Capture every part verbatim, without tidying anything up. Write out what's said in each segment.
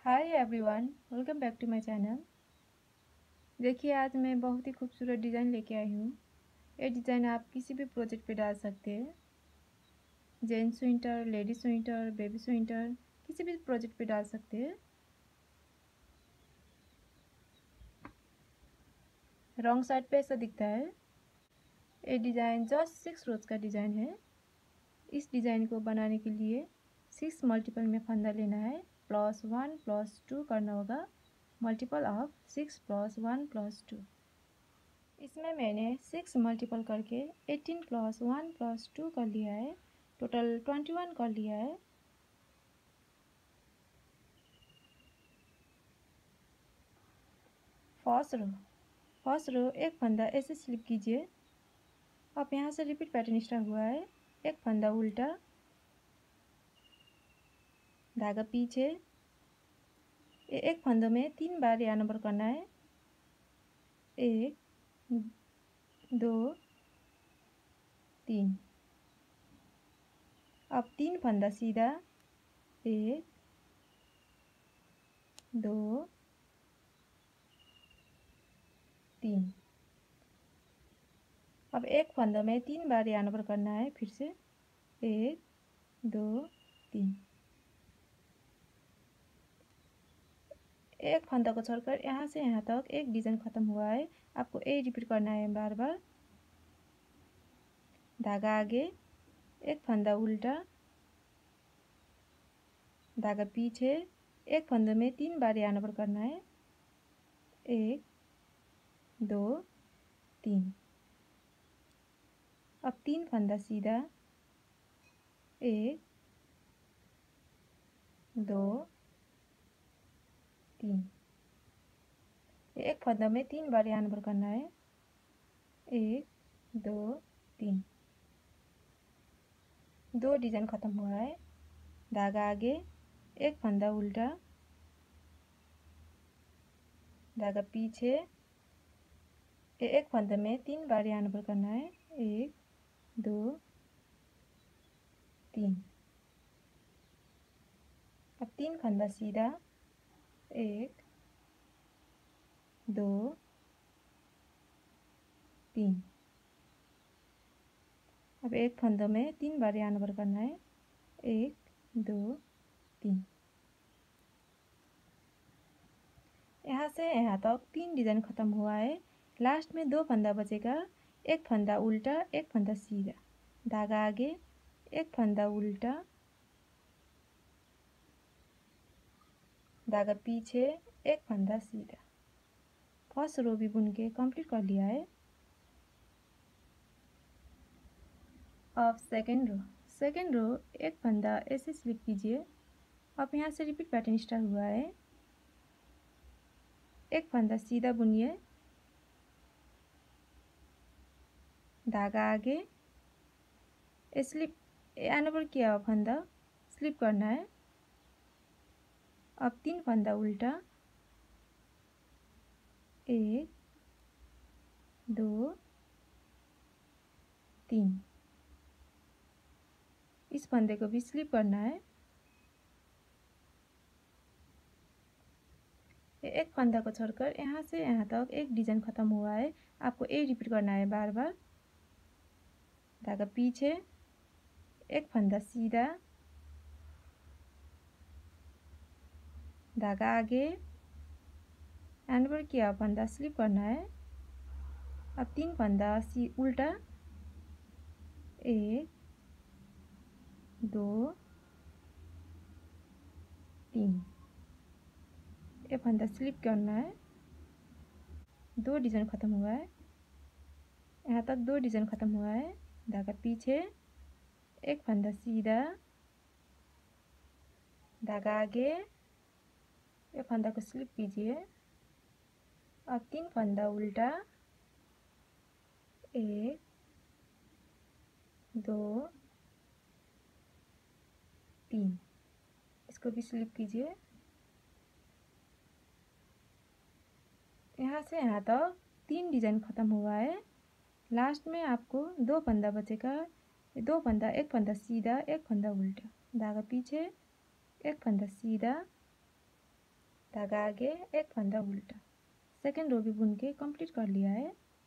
Hi everyone, welcome back to my channel. देखिए, आज मैं बहुत ही खूबसूरत डिज़ाइन लेके आई हूँ। ये डिज़ाइन आप किसी भी प्रोजेक्ट पे डाल सकते हैं। Gents sweater, ladies sweater, baby sweater, किसी भी प्रोजेक्ट पे डाल सकते हैं। रॉन्ग साइड पे ऐसा दिखता है। ये डिज़ाइन जस्ट सिक्स रोज का डिज़ाइन है। इस डिज़ाइन को बनाने के लिए सिक्स मल्टीपल में फंदा लेना है, प्लस वन प्लस टू करना होगा। Multiple of six plus one plus two. इसमें मैंने सिक्स मल्टीपल करके eighteen plus one plus two कर लिया है। टोटल ट्वेंटी वन कर लिया है। फर्स्ट रो फर्स्ट रो एक फंदा ऐसे स्लिप कीजिए। अब यहाँ से रिपीट पैटर्न स्टार्ट हुआ है। एक फंदा उल्टा, धागा पीछे। ये एक फंदों में तीन बार या नंबर करना है। एक, दो, तीन। अब तीन फंदा सीधा, एक, दो, तीन। अब एक फंदे में तीन बार या नंबर करना है। फिर से एक, दो, तीन। एक फंदा को छोड़कर यहाँ से यहाँ तक एक डिजाइन खत्म हुआ है। आपको यही रिपीट करना है बार बार। धागा आगे, एक फंदा उल्टा, धागा पीछे। एक फंदे में तीन बार या नंबर करना है। एक, दो, तीन। अब तीन फंदा सीधा, एक, दो, तीन। एक फंदा में तीन बार या नंबर करना है। एक, दो, तीन। दो डिजाइन खत्म हुआ है। धागा आगे, एक फंदा उल्टा, धागा पीछे। एक फंदे में तीन बार या नंबर करना है। एक, दो, तीन। अब तीन फंदा सीधा, एक, दो, तीन। अब एक फंदों में तीन बार यहाँ नंबर करना है। एक, दो, तीन। यहाँ से यहाँ तक तीन डिजाइन खत्म हुआ है। लास्ट में दो फंदा बचेगा। एक फंदा उल्टा, एक फंदा सीधा, धागा आगे, एक फंदा उल्टा, धागा पीछे, एक फंदा सीधा। फर्स्ट रो भी बुन के कंप्लीट कर लिया है। अब सेकेंड रो सेकेंड रो एक फंदा ऐसे स्लिप कीजिए। अब यहाँ से रिपीट पैटर्न स्टार्ट हुआ है। एक फंदा सीधा बुनिए, धागा आगे, स्लिप आने पर किया हुआ फंदा स्लिप करना है। अब तीन फंदा उल्टा, एक, दो, तीन। इस फंदे को भी स्लिप करना है। एक फंदा को छोड़कर यहाँ से यहाँ तक एक डिजाइन खत्म हुआ है। आपको ये रिपीट करना है बार बार। धागा पीछे, एक फंदा सीधा, धागा आगे, एंड पर किया फंदा स्लिप करना है। अब तीन फंदा सी उल्टा, एक, दो, तीन। ये फंदा स्लिप करना है। दो डिजाइन खत्म हुआ है। यहाँ तक दो डिजाइन खत्म हुआ है। धागा पीछे, एक फंदा सीधा, धागा आगे, ये फंदा को स्लिप कीजिए। अब तीन फंदा उल्टा, एक, दो, तीन। इसको भी स्लिप कीजिए। यहाँ से यहाँ तक तीन डिजाइन खत्म हुआ है। लास्ट में आपको दो फंदा बचेगा। दो फंदा, एक फंदा सीधा, एक फंदा उल्टा, धागा पीछे, एक फंदा सीधा, धागा आगे, एक फंदा उल्टा। सेकेंड रो भी बुन के कंप्लीट कर लिया है।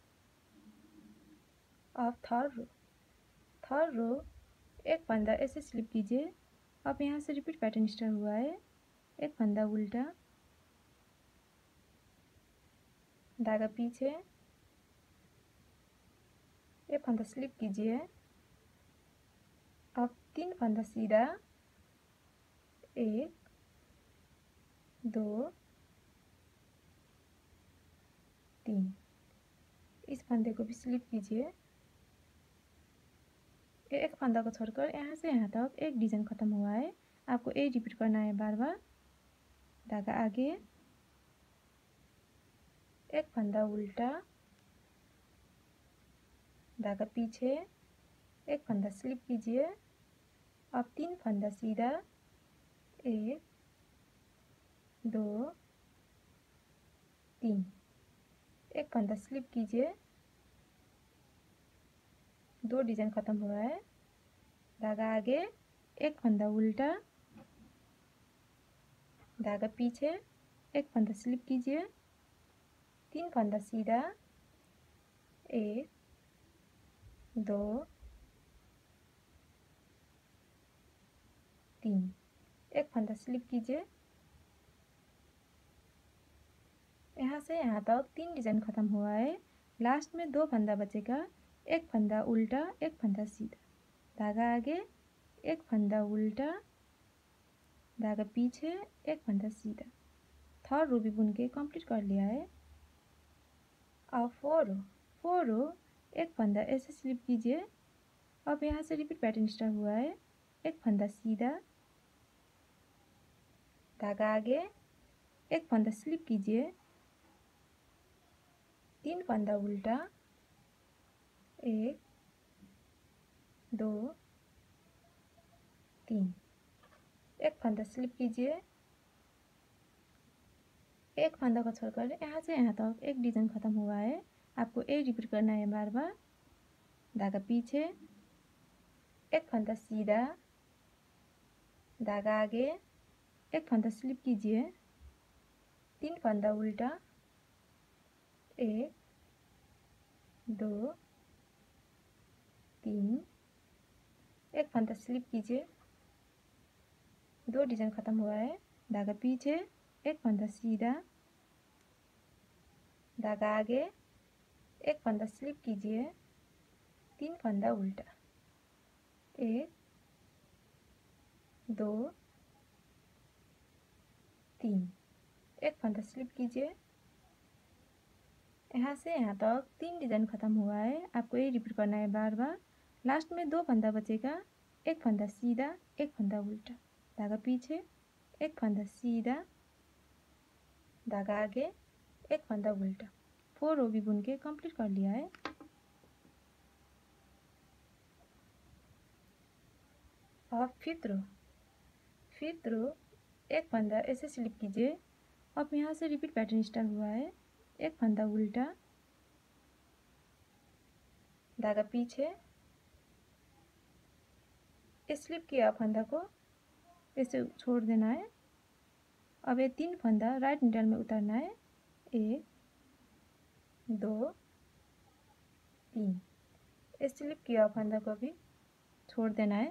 अब थर्ड रो थर्ड रो एक फंदा ऐसे स्लिप कीजिए। अब यहाँ से रिपीट पैटर्न स्टार्ट हुआ है। एक फंदा उल्टा, धागा पीछे, एक फंदा स्लिप कीजिए। अब तीन फंदा सीधा, एक, दो, तीन। इस फंदे को भी स्लिप कीजिए। एक फंदा को छोड़कर यहाँ से यहाँ तक एक डिजाइन खत्म हुआ है। आपको यही रिपीट करना है बार बार। धागा आगे, एक फंदा उल्टा, धागा पीछे, एक फंदा स्लिप कीजिए। अब तीन फंदा सीधा, एक, दो, तीन। एक फंदा स्लिप कीजिए। दो डिजाइन खत्म हुआ है। धागा आगे, एक फंदा उल्टा, धागा पीछे, एक फंदा स्लिप कीजिए। तीन फंदा सीधा, एक, दो, तीन। एक फंदा स्लिप कीजिए। यहाँ से यहाँ तक तीन डिजाइन खत्म हुआ है। लास्ट में दो फंदा बचेगा। एक फंदा उल्टा, एक फंदा सीधा, धागा आगे, एक फंदा उल्टा, धागा पीछे, एक फंदा सीधा। थर्ड रो भी बुन के कंप्लीट कर लिया है। अब फोर रो फोर रो एक फंदा ऐसे स्लिप कीजिए। अब यहाँ से रिपीट पैटर्न स्टार्ट हुआ है। एक फंदा सीधा, धागा आगे, एक फंदा स्लिप कीजिए। तीन फंदा उल्टा, एक, दो, तीन। एक फंदा स्लिप कीजिए। एक फंदा को छोड़कर यहाँ से यहाँ तक एक डिजाइन खत्म हुआ है। आपको ये रिपीट करना है बार बार। धागा पीछे, एक फंदा सीधा, धागा आगे, एक फंदा स्लिप कीजिए। तीन फंदा उल्टा, एक, दो, तीन। एक फंदा स्लिप कीजिए। दो डिजाइन खत्म हुआ है। धागा पीछे, एक फंदा सीधा, धागा आगे, एक फंदा स्लिप कीजिए। तीन फंदा उल्टा, एक, दो, तीन। एक फंदा स्लिप कीजिए। यहाँ से यहाँ तक तीन डिजाइन खत्म हुआ है। आपको ये रिपीट करना है बार बार। लास्ट में दो फंदा बचेगा। एक फंदा सीधा, एक फंदा उल्टा, धागा पीछे, एक फंदा सीधा, धागा आगे, एक फंदा उल्टा। फोर रो भी बुन के कंप्लीट कर लिया है। अब फिफ्थ रो फिफ्थ रो एक फंदा ऐसे स्लिप कीजिए। अब यहाँ से रिपीट पैटर्न स्टार्ट हुआ है। एक फंदा उल्टा, धागा पीछे, स्लिप किया फंदा को ऐसे छोड़ देना है। अब ये तीन फंदा राइट निडल में उतारना है। एक, दो, तीन। स्लिप किया फंदा को भी छोड़ देना है।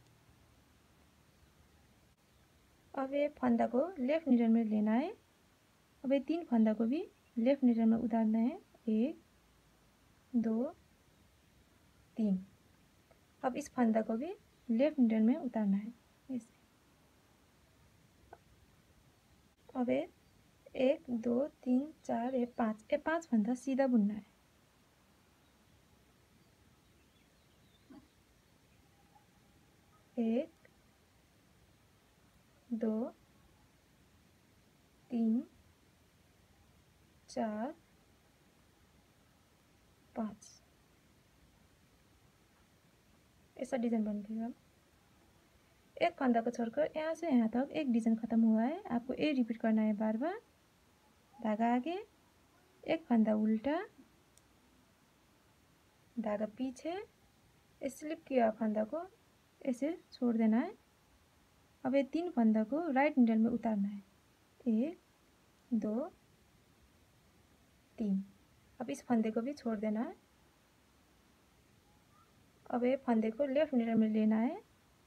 अब ये फंदा को लेफ्ट निडल में लेना है। अब ये तीन फंदा को भी लेफ्ट निडल में उतारना है। एक, दो, तीन। अब इस फंदा को भी लेफ्ट निडल में उतारना है ऐसे। अब ये एक, दो, तीन, चार, ये पाँच ये पाँच फंदा सीधा बुनना है। एक, दो, तीन, चार, पाँच। ऐसा डिजाइन बनेगा। एक फंदा को छोड़कर यहाँ से यहाँ तक एक डिजाइन खत्म हुआ है। आपको ये रिपीट करना है बार बार। धागा आगे, एक फंदा उल्टा, धागा पीछे, स्लिप किया फंदा को ऐसे छोड़ देना है। अब ये तीन फंदा को राइट निडल में उतारना है। एक, दो, तीन। अब इस फंदे को भी छोड़ देना है। अब ये फंदे को लेफ्ट मिरर में लेना है।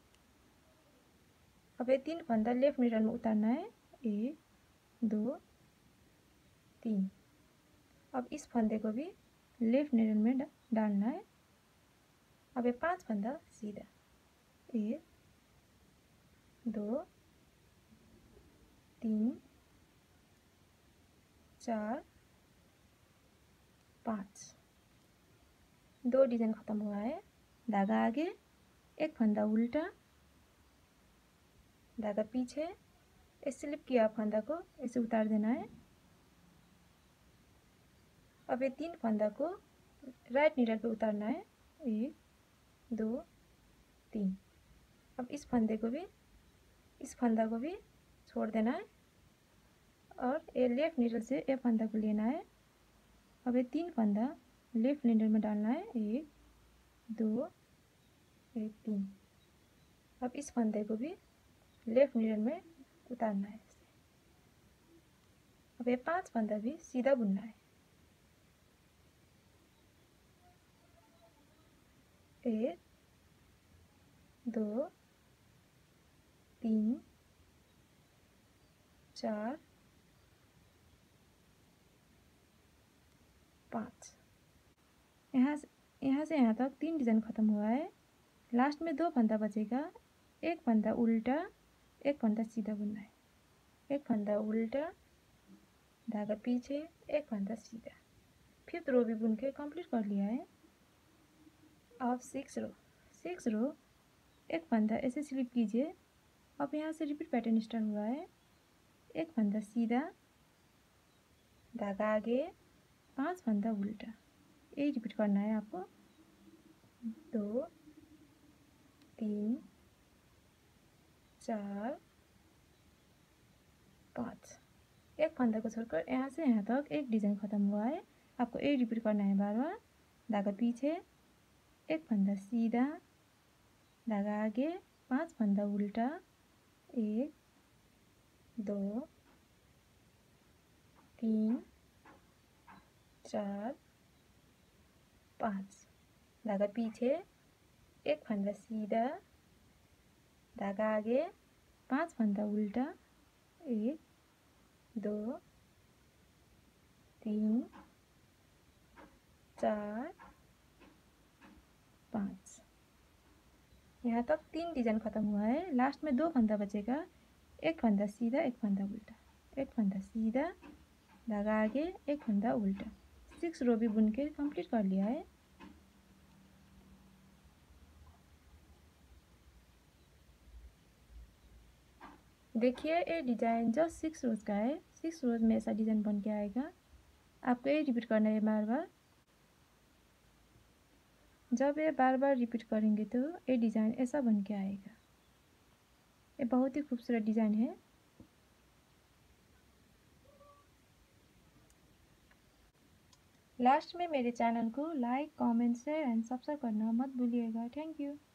अब ये तीन फंदा लेफ्ट मिरर में उतारना है। एक, दो, तीन। अब इस फंदे को भी लेफ्ट मिरर में डालना है। अब ये पांच फंदा सीधा, एक, दो, तीन, चार, पाँच। दो डिजाइन खत्म हुआ है। धागा आगे, एक फंदा उल्टा, धागा पीछे, इस स्लिप किया फंदा को ऐसे उतार देना है। अब ये तीन फंदा को राइट नीडल पे उतारना है। एक, दो, तीन। अब इस फंदे को भी इस फंदा को भी छोड़ देना है और ये लेफ्ट नीडल से ये फंदा को लेना है। अब ये तीन फंदा लेफ्ट नीडल में डालना है। एक, दो, एक, तीन। अब इस फंदे को भी लेफ्ट नीडल में उतारना है। अब ये पांच फंदा भी सीधा बुनना है। एक, दो, तीन, चार, पाँच। यहाँ से यहाँ से यहाँ तक तीन डिजाइन खत्म हुआ है। लास्ट में दो फंदा बचेगा। एक फंदा उल्टा, एक फंदा सीधा बुनना है। एक फंदा उल्टा, धागा पीछे, एक फंदा सीधा। फिफ्थ रो भी बुन के कंप्लीट कर लिया है। अब सिक्स रो सिक्स रो एक फंदा ऐसे स्लिप कीजिए। अब यहाँ से रिपीट पैटर्न स्टार्ट हुआ है। एक फंदा सीधा, धागा आगे, पांच फंदा उल्टा। यही रिपीट करना है आपको। दो, तीन, चार, पाँच। एक फंदा को छोड़कर यहाँ से यहाँ तक एक डिजाइन खत्म हुआ है। आपको यही रिपीट करना है बार बार। धागा पीछे, एक फंदा सीधा, धागा आगे, पांच फंदा उल्टा। एक, दो, तीन, चार, पाँच। धागा पीछे, एक फंदा सीधा, धागा आगे, पांच फंदा उल्टा। एक, दो, तीन, चार, पाँच। यहाँ तक तीन डिजाइन खत्म हुआ है। लास्ट में दो फंदा बचेगा। एक फंदा सीधा, एक फंदा उल्टा, एक फंदा सीधा, धागा आगे, एक फंदा उल्टा। सिक्स रो भी बुन के कंप्लीट कर लिया है। देखिए ये डिजाइन जस्ट सिक्स रोज का है। सिक्स रोज में ऐसा डिजाइन बन के आएगा। आपको ये रिपीट करना है बार बार। जब ये बार बार रिपीट करेंगे तो ये डिजाइन ऐसा बन के आएगा। ये बहुत ही खूबसूरत डिजाइन है। लास्ट में मेरे चैनल को like, comment, share and subscribe करना मत भूलिएगा। Thank you.